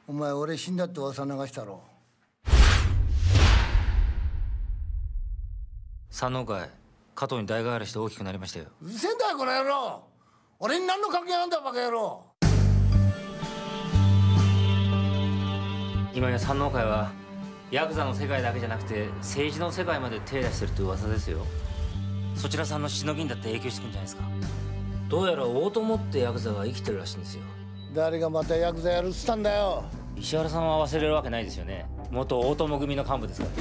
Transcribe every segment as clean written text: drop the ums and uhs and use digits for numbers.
お前俺死んだって噂流したろ。 山王会加藤に代替わりして大きくなりましたよ。 うるせえんだよこの野郎。俺に何の関係なんだバカ野郎。 今や山王会はヤクザの世界だけじゃなくて政治の世界まで手出してるって噂ですよ。そちらさんのしのぎにだって影響してくんじゃないですか。どうやら大友ってヤクザが生きてるらしいんですよ。 誰がまたヤクザやるっつったんだよ。 石原さんは忘れるわけないですよね。元大友組の幹部ですから。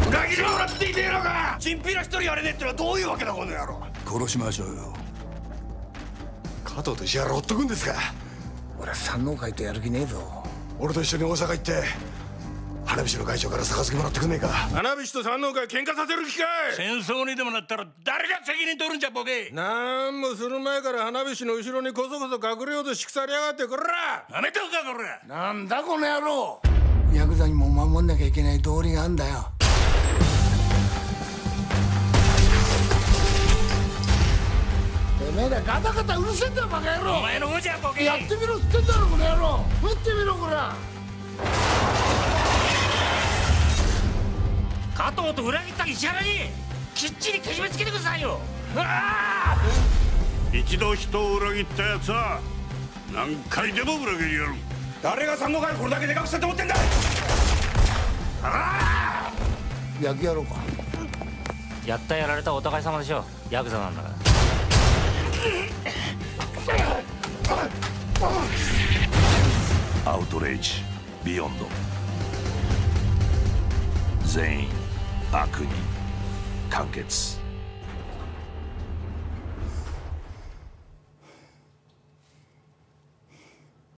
裏切り者って言っていいのか。チンピラ一人やれねえってのはどういうわけだこの野郎。 殺しましょうよ。 加藤と石原ほっとくんですか。 俺は山王会とやる気ねえぞ。 俺と一緒に大阪行って花火師の会長から杯もらってくんねえか。花火師と山王会喧嘩させる気かい。 戦争にでもなったら誰が責任取るんじゃボケ。 なんもする前から花火師の後ろにこそこそ隠れようとしくさりやがってこら。 やめとくかこら。 なんだこの野郎。ヤクザにも守んなきゃいけない道理があんだよ。てめえらガタガタうるせえんだよバカ野郎。 お前の方じゃボケ。 やってみろって言ってんだろこの野郎。撃ってみろこら。 加藤と裏切った石原にきっちりけじめつけてくださいよ。 一度人を裏切ったやつは何回でも裏切りやる。 誰が山王会これだけでかくしたと思ってんだ。 焼きやろうか。 やったやられたお互い様でしょ。ヤクザなんだから。 アウトレイジビヨンド。全員悪に完結。